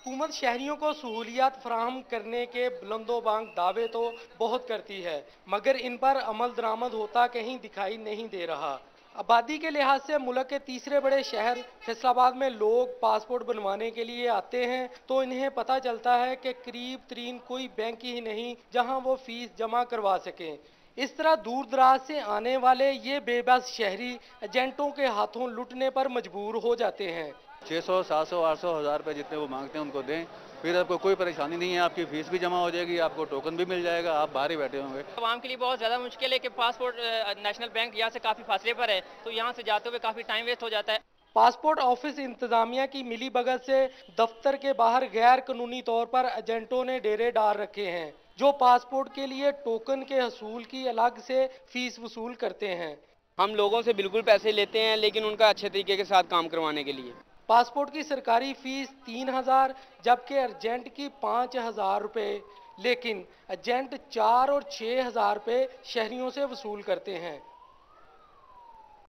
हुकूमत शहरियों को सहूलियात फराहम करने के बुलंदोबांग दावे तो बहुत करती है, मगर इन पर अमल दरामद होता कहीं दिखाई नहीं दे रहा। आबादी के लिहाज से मुल्क के तीसरे बड़े शहर फैसलाबाद में लोग पासपोर्ट बनवाने के लिए आते हैं तो इन्हें पता चलता है कि करीब तरीन कोई बैंक ही नहीं जहां वो फीस जमा करवा सकें। इस तरह दूर दराज से आने वाले ये बेबस शहरी एजेंटों के हाथों लुटने पर मजबूर हो जाते हैं। 600, 700, 800, 1000 रुपये जितने वो मांगते हैं उनको दें, फिर आपको कोई परेशानी नहीं है, आपकी फीस भी जमा हो जाएगी, आपको टोकन भी मिल जाएगा, आप बाहर ही बैठे होंगे। आवाम के लिए बहुत ज़्यादा मुश्किल है कि पासपोर्ट नेशनल बैंक यहाँ से काफ़ी फासले पर है, तो यहाँ से जाते हुए काफ़ी टाइम वेस्ट हो जाता है। पासपोर्ट ऑफिस इंतजामिया की मिली भगत से दफ्तर के बाहर गैर कानूनी तौर पर एजेंटों ने डेरे डाल रखे हैं, जो पासपोर्ट के लिए टोकन के हसूल की अलग से फीस वसूल करते हैं। हम लोगों से बिल्कुल पैसे लेते हैं, लेकिन उनका अच्छे तरीके के साथ काम करवाने के लिए। पासपोर्ट की सरकारी फीस 3000 जबकि एजेंट की 5000 रुपये, लेकिन एजेंट 4 और 6000 रुपये शहरियों से वसूल करते हैं।